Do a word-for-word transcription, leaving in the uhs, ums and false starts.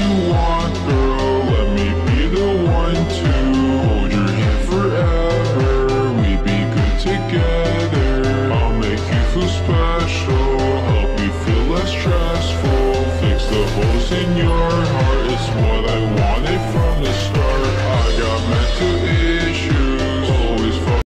you want, girl. Let me be the one to hold your hand forever. We be good together. I'll make you feel special, help you feel less stressful, fix the holes in your heart. It's what I wanted from the start.